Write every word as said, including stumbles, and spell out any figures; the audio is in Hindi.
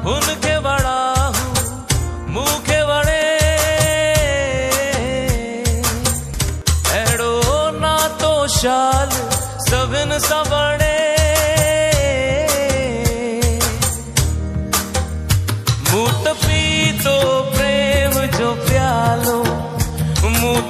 उनके बड़ा हूँ मुखे बड़े एड़ो ना तो शाल सभिन सा बड़े मूत पी तो प्रेम जो प्यालो मूत